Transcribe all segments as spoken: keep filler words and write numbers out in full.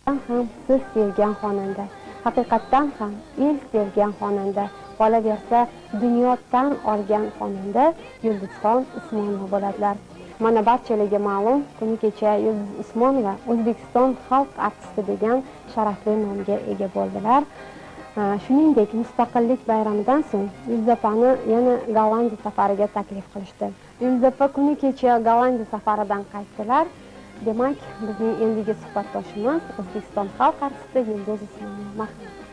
ham siz sevgan xonanda, haqiqatdan ham el sevgan xonanda, qolaversa dunyo tan olgan xonanda Yulduzxon Usmonova bo'ladilar. Mana barchalarga ma'lum, kuni kecha Yulduz Usmonova O'zbekiston xalq artisti degan sharafli nomga ega bo'ldilar. Shuningdek, Mustaqillik bayramidan so'ng Yulduz opani yana Gollandiya safariga taklif qilishdi. Yulduz opa kuni kecha Gollandiya safaridan qaytdilar. Demak, bizning endigi suhbatdoshimiz O'zbekiston xalq artisti Yulduz Usmonova.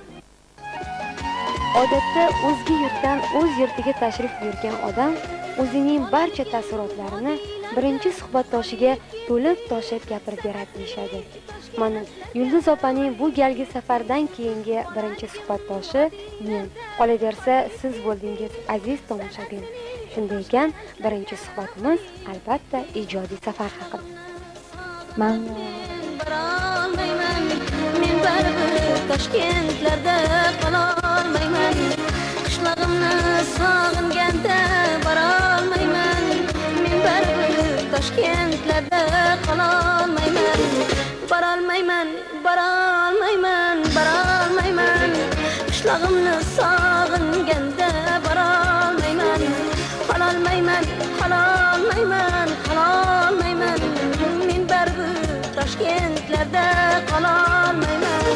Odatda o'zga yurtdan o'z yurtiga tashrif buyurgan odam o'zining barcha taassurotlarini birinchi suhbatdoshiga to'lib toshib gapirib beradi deyishadi. Mana Yulduz opaning bu galgi safardan keyingi birinchi suhbatdoshi men. Qolaversa siz bo'ldingiz aziz tomoshabin. Shunday ekan, birinchi suhbatimiz albatta ijodiy safar haqida. Men borolmayman, men baribir Toshkentlarda qololmayman. Qishlog'imni sog'inganda borolmayman, men baribir Toshkentlarda qololmayman. Borolmayman, borolmayman, borolmayman. Qishlog'imni sog'inganda borolmayman. Qololmayman, qololmayman, qololmayman. Men baribir Toshkentlarda qololmayman.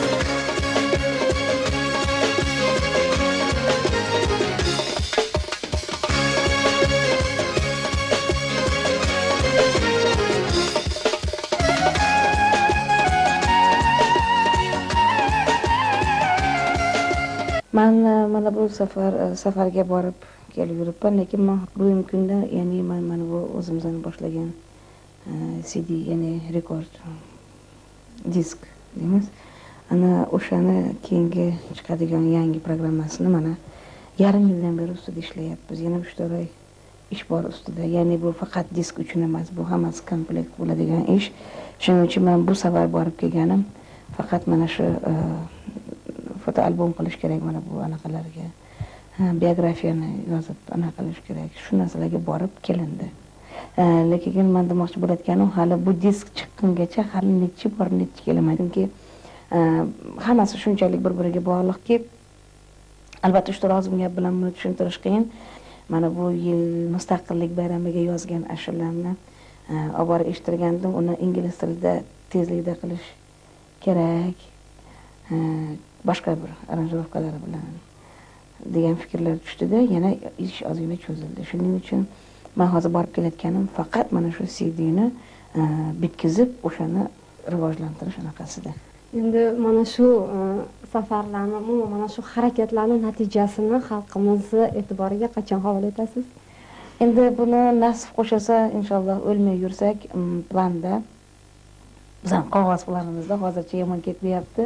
Men mana bu safar safarga borib kelib yuribman, lekin men bugungi kunda, ya'ni men mana bu o'zimizdan boshlagan C D, ya'ni rekord disk deymiz. Ana o'shani keyingi chiqadigan yangi programmasini mana yarim yildan beri ustida ishlayapmiz. Yana uch to'rt oy ish bor ustida. Ya'ni bu faqat disk uchun emas, bu hammasi komplekt bo'ladigan ish. Shuning uchun men bu safar borib kelganim faqat mana shu foto albom qilish kerak, mana bu anaqalarga biografiyani yozib anaqa qilish kerak. Shu narsalarga borib kelindi. Lekin men demoqchi bo'layotganim, hali bu disk chiqqungacha hali necha bor necha kelmadim. Chunki hammasi shunchalik bir-biriga bog'liqki, albatta uch to'rt ozgina gap bilan buni tushuntirish qiyin. Mana bu yil Mustaqillik bayramiga yozgan ashulalarni olib borib eshittirgandim. Uni ingliz tilida tezlikda qilish kerak. Boshqa bir aranjirovkalar bilan degan fikrlar tushdi-da, yana ish ozgina cho'zildi. Shuning uchun men hozir borib kelayotganim faqat mana shu C D ni bitkizib, o'shani rivojlantirish anaqasida. Endi mana shu safarlarni, umuman mana shu harakatlarning natijasini xalqimiz e'tiboriga qachon havola etasiz? Endi buni nasib qo'shilsa, inshaalloh o'lmay yursak, planda bizning qog'oz planimizda hozircha yomon ketmayapti.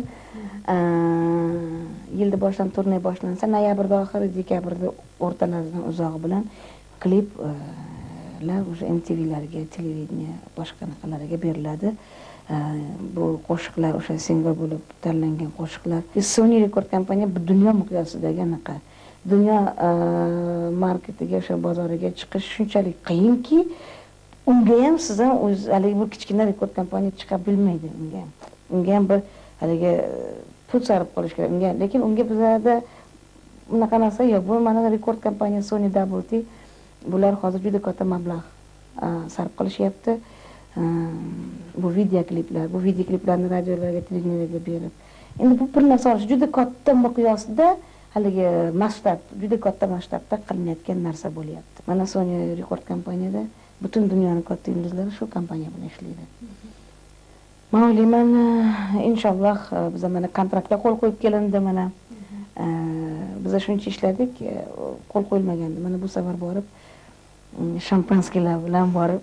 Yilda boshdan turnay boshlansa, noyabrda oxiri, dekabrda o'rtalaridan uzog'i bilan klip lar o'sha M T V'larga, televideniya, boshqa narsalarga beriladi. Bu qo'shiqlar o'sha single bo'lib tanlangan qo'shiqlar. Sony Record kompaniya bu dunyo miqyosidagi anaqa. Dunyo marketiga, o'sha bozoriga chiqish shunchalik qiyinki, unga ham sizdan o'z haligi bir kichkina rekord kompaniya chiqa bilmaydi unga. Unga ham bir haligi pul sarf qilish kerak unga. Lekin unga bizlarda unaqa narsa yo'q. Bu mana rekord kompaniya Sony W T bular hozir juda katta mablag' sarf qilishyapti. Bu video kliplar, bu video kliplarni radiolarga, televideniyaga berib. Endi bu bir narsa olish juda katta miqyosda, haligi masshtab, juda katta masshtabda qilinayotgan narsa bo'lyapti. Mana Sony rekord kompaniyada butun dunyoning katta yulduzlari shu kompaniya bilan ishlaydi. Men o'ylayman, inshaalloh biz mana kontraktga qo'l qo'yib kelindi, mana biz shuncha ishladik, qo'l qo'yilmagandi. Mana bu safar borib shampanskilar bilan borib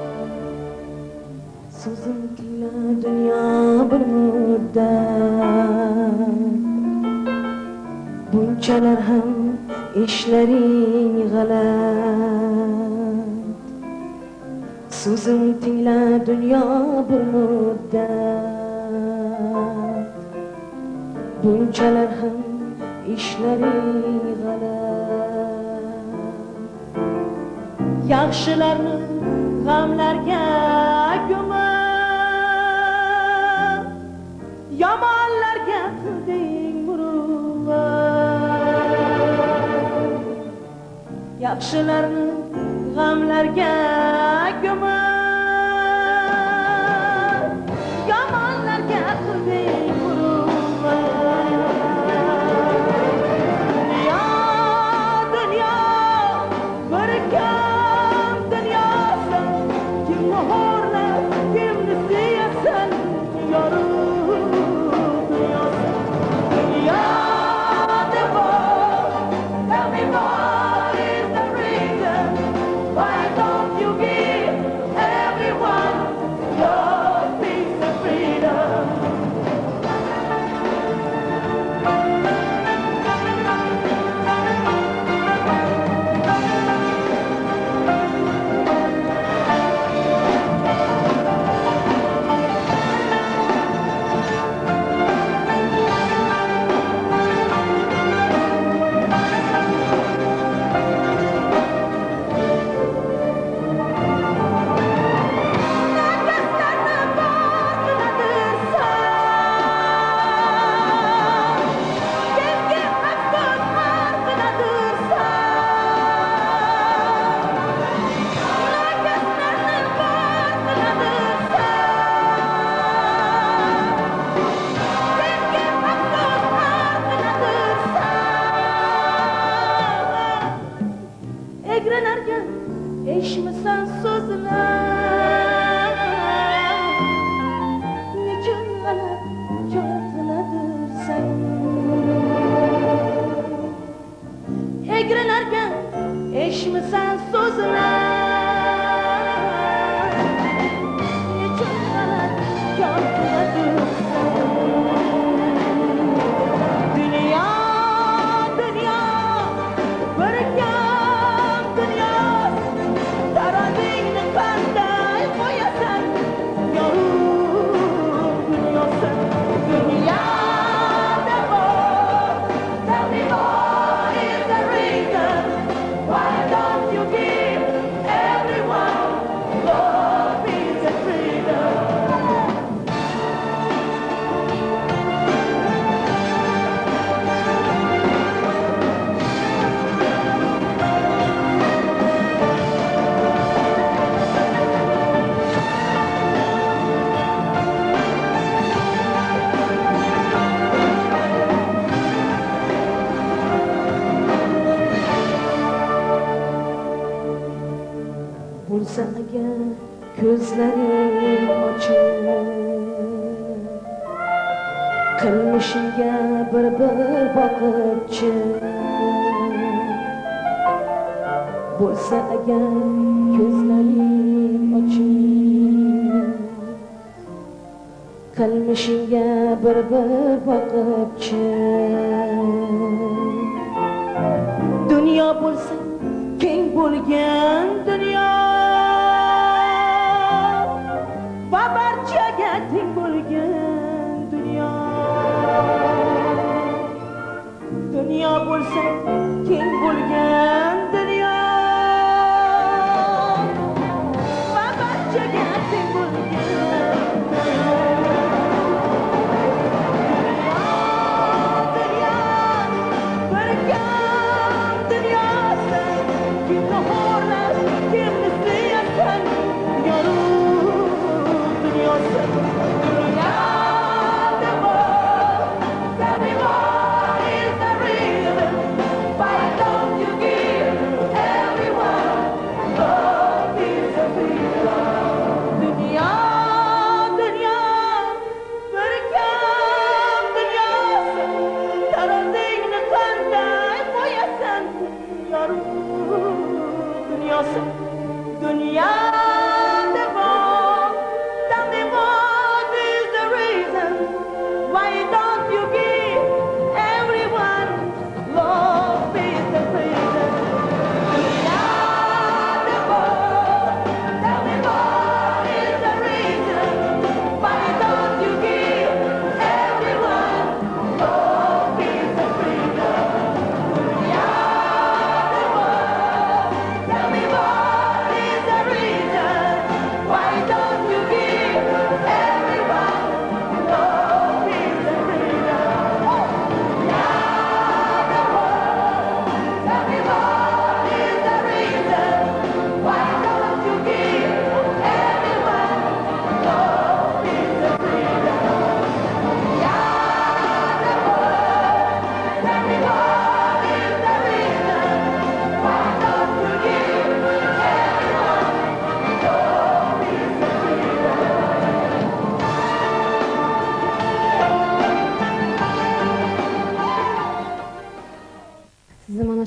So'zinglar dunyo bir muddat bunchalar ham ishlaring g'alat. So'zim tingla dunyo bir muddat. Bunchalar ham ishlaring g'alat. Yaxshilarni g'amlarga ko'mib, yomonlarga qilding muruvvat. Yaxshilarni g'amlarga ko'mib, yomonlarga qilding muruvvat. Dunyo, dunyo, bir kam dunyosan, kimni xo'rlab, kimni seyasan, yorug' dunyosan. Dunyoda bor, tell me what is the reason why don't you give everyone your piece of freedom? Egrenarken eşmisan sözler, niçin bana yaratıladır sen? Egrenarken eşmisan sözler, niçin bana yaratıladır sen? Dünya, dünya, bir kam dünyasın, tarazingni qanday qo'yasan, yorug' dunyosan. Dunyoda bor, tell me what is the reason why don't you give everyone your piece of freedom? Bo'lsa agar ko'zlaring ochiq, qilmishingga bir-bir boqib chiq. Bo'lsa agar ko'zlaring ochiq, qilmishingga bir-bir boqib chiq. Dunyo bo'lsa keng bo'lgan dunyo, va barchaga teng bo'lgan dunyo. Dunyo bo'lsa keng bo'lgan dunyo, va barchaga teng bo'lgan dunyo. Dunyo, bir kam dunyosan, kimni xo'rlab, kim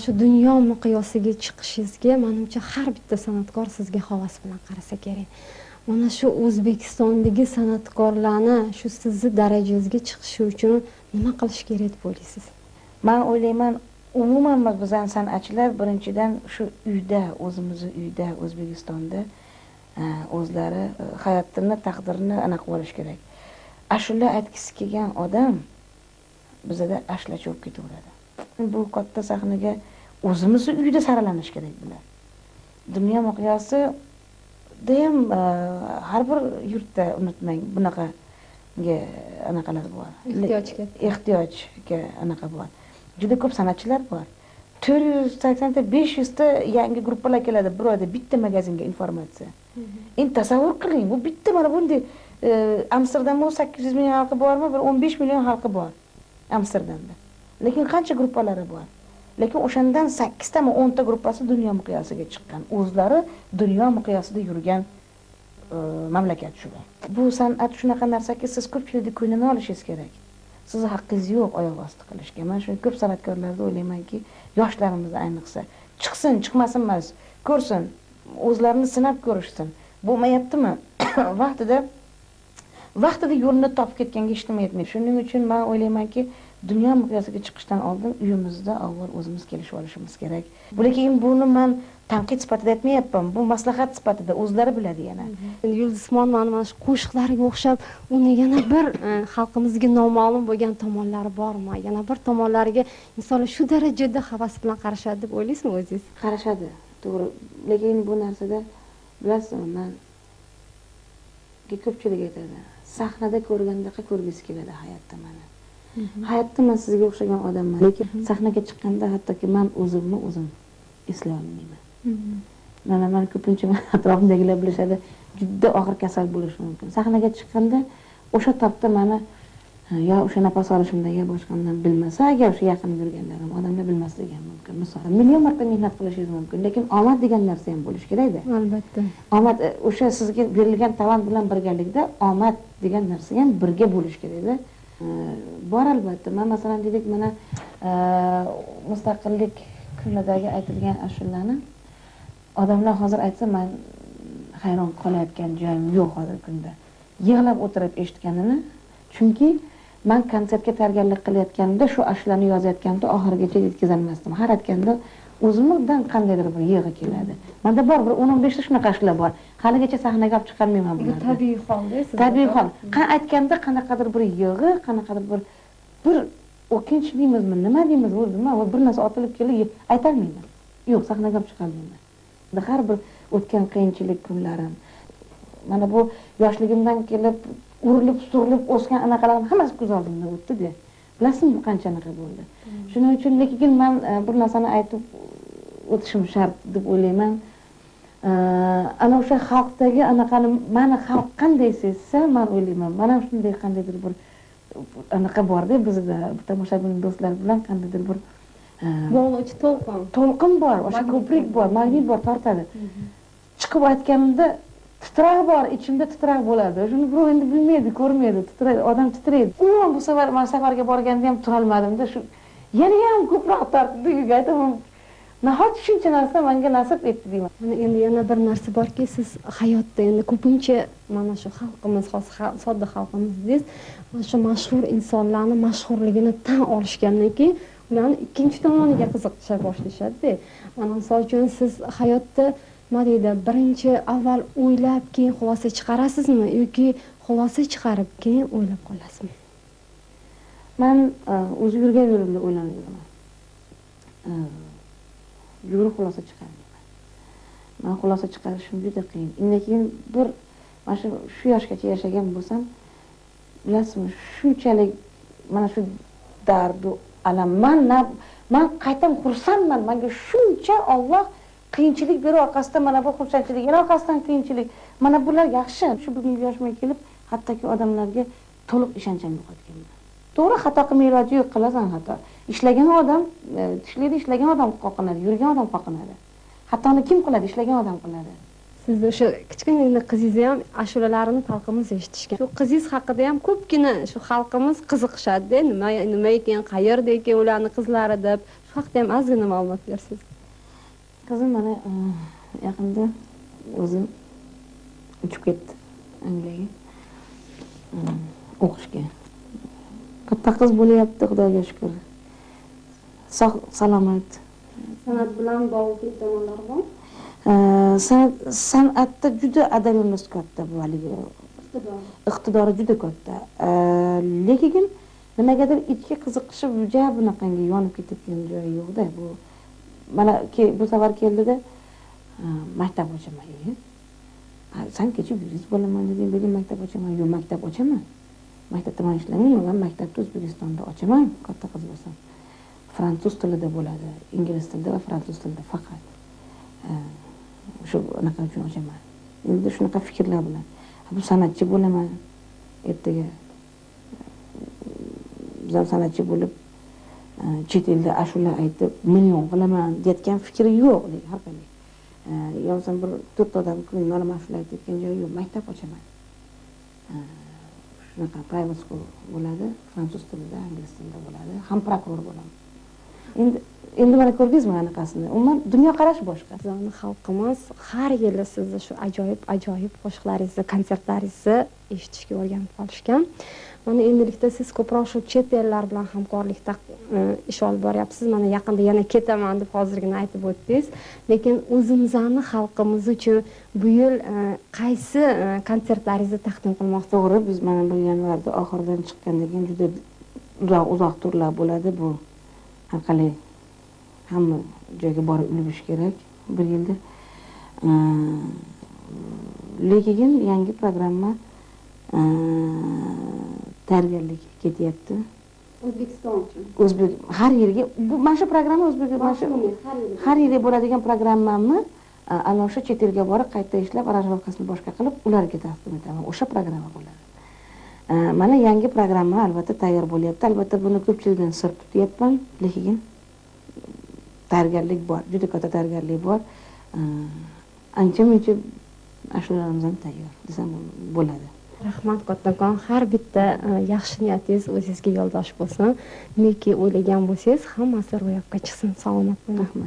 shu dunyo miqyosiga chiqishingizga menimcha har bitta san'atkor sizga havas bilan qarasa kerak. Mana shu O'zbekistondagi san'atkorlarni shu sizni darajangizga chiqishi uchun nima qilish kerak deb o'ylaysiz? Men o'ylayman, umuman bizning san'atchilar birinchidan shu uyda, o'zimizni uyda, O'zbekistonda o'zlari hayotini, taqdirini aniq bo'lish kerak. Ashula aytgisi kelgan odam bizda ashlachi bo'lib ketaveradi. Bu katta sahnaga o'zimizni uyda saralanish kerak bular. Dunyo miqyosi ham har bir yurtda unutmang bunaqa anaqalar bor. Ehtiyojga. Ehtiyojga anaqa bor. Juda ko'p san'atchilar bor. to'rt yuz sakson ta, besh yuz ta yangi gruppalar keladi bir oyda bitta magazinga informatsiya. Endi tasavvur qiling, bu bitta mana bunday Amsterdamda sakkiz yuz million xalqi bormi? Bir o'n besh million xalqi bor Amsterdamda. Lekin qancha gruppalari bor? Lekin o'shandan sakkiz ta, o'n ta gruppasi dunyo miqyosiga chiqqan. O'zlari dunyo miqyosida yurgan mamlakat shular. Bu san'at shunaqa narsaki, siz ko'pchilikni ko'nglini olishingiz kerak. Sizni haqqingiz yo'q oyoq osti qilishga. Men shu ko'p san'atkorlarda o'ylaymanki, yoshlarimiz ayniqsa chiqsin, chiqmasin emas, ko'rsin, o'zlarini sinab ko'rishsin. Bo'lmayaptimi? Vaqtida vaqtida yo'lini topib ketganga hech nima yetmaydi. Shuning uchun men o'ylaymanki, dunyo miqyosiga chiqishdan oldin uyimizda avval o'zimiz kelishib olishimiz kerak. Lekin buni men tanqid sifatida aytmayapman, bu maslahat sifatida o'zlari biladi yana. Yulduzmon mana shu qo'shiqlariga o'xshab uni yana bir xalqimizga noma'lum bo'lgan tomonlari bormi? Yana bir tomonlariga insonlar shu darajada havas bilan qarashadi deb o'ylaysizmi o'zingiz? Qarashadi, to'g'ri. Lekin bu narsada bilasizmi, men ko'pchilik aytadi, sahnada ko'rgandaqa ko'rgisi keladi hayotda mana. Hayotda men sizga o'xshagan odamman, lekin sahnaga chiqqanda hattoki men o'zimni o'zim eslay olmayman. Mana men ko'pincha atrofimdagilar bilishadi, juda og'ir kasal bo'lishi mumkin. Sahnaga chiqqanda o'sha topda meni yo o'sha nafas olishimda yo boshqamdan bilmasa, agar o'sha yaqin yurganlarim odamlar bilmasligi ham mumkin. Misol, million marta mehnat qilishingiz mumkin, lekin omad degan narsa ham bo'lishi kerak-da. Albatta. Omad o'sha sizga berilgan talant bilan birgalikda omad degan narsa ham birga bo'lishi kerak-da. Bor albatta. Men masalan dedik, mana mustaqillik kunidagi aytilgan ashulani odamlar hozir aytsa, men hayron qolayotgan joyim yo'q hozir kunda. Yig'lab o'tirib eshitganini, chunki men konsertga tayyorgarlik qilayotganda shu ashulani yozayotganda oxirigacha yetkazay olmasdim. Har aytganda o'zimdan qandaydir bir yig'i keladi. Menda bor bir o'n o'n besh ta shunaqa ashula bor. Haligacha sahnaga olib chiqarmayman bularni. Bu tabiiy holda, siz. Tabiiy hol. Qan aytganda qanaqadir bir yig'i, qanaqadir bir bir o'kinch deymizmi, nima deymiz, o'zim va bir narsa otilib kelib aytolmayman. Yo'q, sahnaga olib chiqolmayman. Har bir o'tgan qiyinchilik kunlarim, mana bu yoshligimdan kelib urilib, surilib o'sgan anaqalarim hammasi ko'z oldimdan o'tdi-da. Bilasizmi qancha anaqa bo'ldi. Shuning uchun lekin men bir narsani aytib o'tishim shart deb o'ylayman. Ana o'sha xalqdagi anaqani meni xalq qanday sezsa, men o'ylayman, mana shunday qandaydir bir anaqa bor-da bizda, tomoshabin do'stlar bilan qandaydir bir bog'lovchi to'lqin. To'lqin bor, o'sha ko'prik bor, magnit bor, tortadi. Chiqib aytganimda titraq bor, ichimda titraq bo'ladi. Shuni birov endi bilmaydi, ko'rmaydi, titraydi, odam titraydi. Umuman bu safar men safarga borganda ham tura olmadim-da, shu yana ham ko'proq tortdi, aytaman. Nahot shuncha narsa menga nasib etdi deyman. Mana endi yana bir narsa borki, siz hayotda endi ko'pincha mana shu xalqimiz, sodda xalqimiz deysiz, mana shu mashhur insonlarning mashhurligini tan olishgandan keyin ularni ikkinchi tomoniga qiziqisha boshlashadi-da. Mana misol uchun siz hayotda nima deydi, birinchi avval o'ylab, keyin xulosa chiqarasizmi yoki xulosa chiqarib, keyin o'ylab qolasizmi? Men o'zi yurgan yo'limda o'ylanib yuraman. Yurib xulosa chiqarmayman. Men xulosa chiqarishim juda qiyin. Undan keyin bir mana shu shu yoshgacha yashagan bo'lsam, bilasizmi, shunchalik mana shu dardu alam men men qaytam xursandman. Menga shuncha Alloh qiyinchilik berib orqasidan mana bu xursandchilik, yana orqasidan qiyinchilik. Mana bular yaxshi. Shu bugungi yoshimga kelib, hattoki odamlarga to'liq ishonchim yo'qotganman. To'g'ri, xato qilmay iloji yo'q, qilasan xato. Ishlagan odam, tishlaydi, ishlagan odam qoqinadi, yurgan odam qoqinadi. Xatoni kim qiladi? Ishlagan odam qiladi. Sizni o'sha kichkina qizingizni ham ashulalarini xalqimiz eshitishgan. Shu qizingiz haqida ham ko'pgina shu xalqimiz qiziqishadi. Nima nima ekan, qayerda ekan ularning qizlari deb. Shu haqda ham ozgina ma'lumot bersiz. Qizim mana yaqinda o'zim uchib ketdi Angliyaga o'qishga. Katta qiz bo'lyapti, Xudoga shukr. Sog' salomat. San'at bilan bog'liq tomonlar bor. San'atda juda adabimiz katta bu haligi. Iqtidori juda katta. Lekin nimagadir ichki qiziqishi juda bunaqangi yonib ketayotgan joyi yo'q-da. Bu mana bu safar keldida maktab ochaman. Sen keçib yurist bo'laman dedim, benim maktab ochaman. Yo'q, maktab ochaman. Maktabda men ishlamayman, maktabni O'zbekistonda ochaman, katta qiz bo'lsam. Fransuz tilida bo'ladi, ingliz tilida va fransuz tilida faqat. Shu anaqa uchun ochaman. Endi shunaqa fikrlar bilan. Bu san'atchi bo'laman. Ertaga bizam san'atchi bo'lib, chet elda ashula aytib, million qilaman deyotgan fikri yo'q, har qanday. Yo'qsa bir to'rt odam kunga nolama ashula aytayotgan joyi yo'q, maktab ochaman. Shunaqa private school bo'ladi, fransuz tilida, ingliz tilida bo'ladi, ham prokuror bo'laman. Endi endi mana ko'rdingizmi anaqasini? Umuman dunyo qarash boshqa. Bizning xalqimiz har yili sizni shu ajoyib ajoyib qo'shiqlaringizni, konsertlaringizni eshitishga o'rganib qolishgan. Mana endilikda siz ko'proq shu chet ellar bilan hamkorlikda ish olib boryapsiz. Mana yaqinda yana ketaman deb hozirgina aytib o'tdingiz. Lekin o'zimizning xalqimiz uchun bu yil qaysi konsertlaringizni taqdim qilmoqchi? To'g'ri, biz mana bu yanvarda oxiridan chiqqandan keyin juda uzoq uzoq turlar bo'ladi bu. Har qalay hamma joyga borib ulgurish kerak bir yilda. Lekin yangi programma tayyorgarlik ketyapti. O'zbekiston uchun. O'zbek har yilga bu mana shu programma o'zbek mana shu har yilga bo'ladigan programmamni ana o'sha chet elga borib qayta ishlab aranjirovkasini boshqa qilib ularga taqdim etaman. O'sha programma bo'ladi. Mana yangi programma albatta tayyor bo'lyapti. Albatta buni ko'pchilikdan sir tutyapman, lekin tayyorgarlik bor, juda katta tayyorgarlik bor. Ancha-muncha ashulalarimiz ham tayyor desam bo'ladi. Rahmat kattakon, har bitta yaxshi niyatingiz o'zingizga yo'ldosh bo'lsin. Neki o'ylagan bo'lsangiz, hammasi ro'yobga chiqsin. Salomat bo'ling. Rahmat.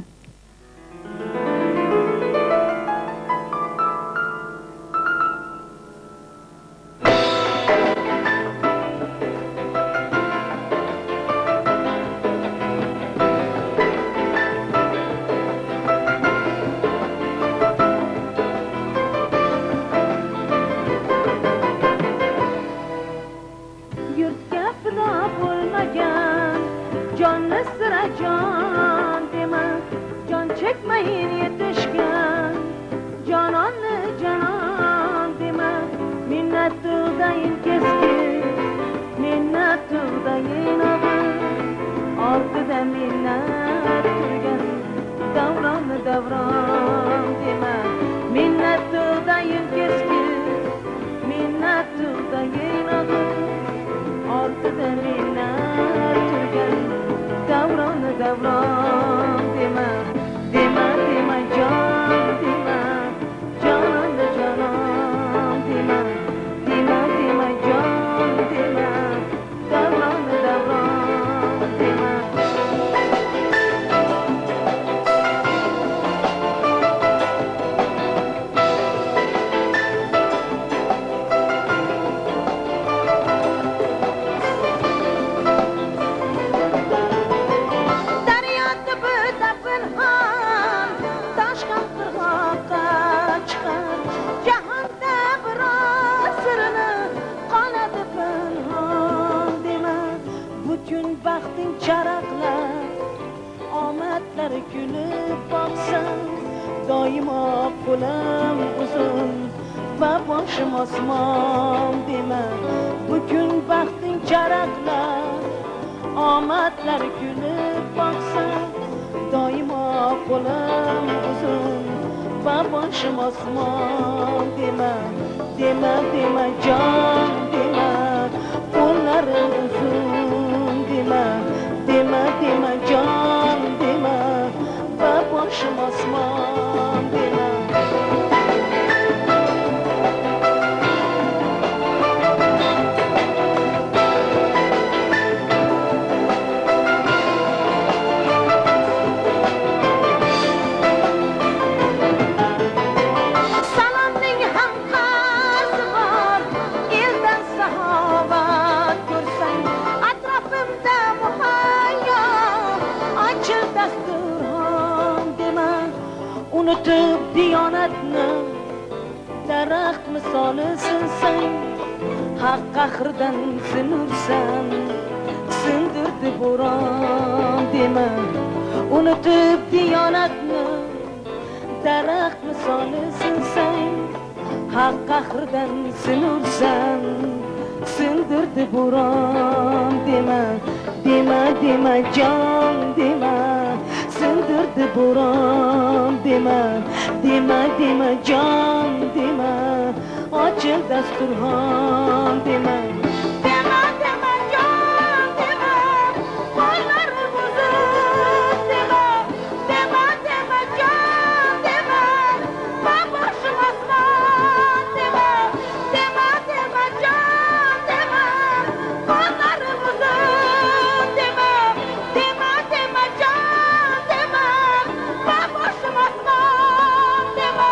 unutib diyonatni daraxt misoli sinsang, haq qahridan sinursan, sindirdi bo'ron dema. Unutib diyonatni daraxt misoli sinsang, haq qahridan sinursan, sindirdi bo'ron dema. Dema dema jon dema, sindirdi bo'ron dema. Dema dema jon dema, ochil dasturxon dema. Dema dema jon dema, qo'llarim uzib dema. Dema dema jon dema, boshim osmon dema. Dema dema jon dema, qo'llarim uzib dema. Dema dema jon dema, boshim osmon dema.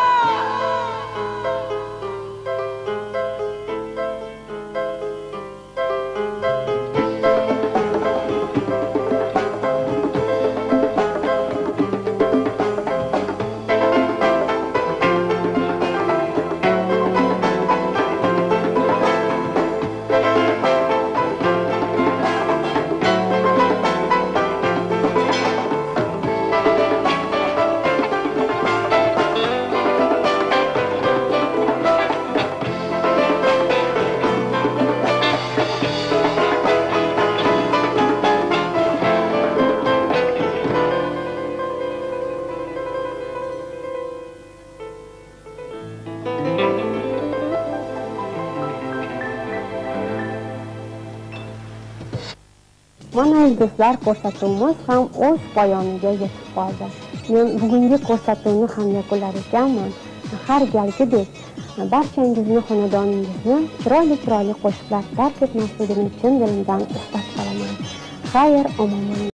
Mana do'stlar, ko'rsatuvimiz ham o'z poyoniga yetib qoldi. Men bugungi ko'rsatuvni ham yakunlar ekanman. Har galgidek barchangizni, xonadoningizni chiroyli-chiroyli qo'shiqlar tark etmasligini chin dilimdan istab qolaman. Xayr, omon bo'ling.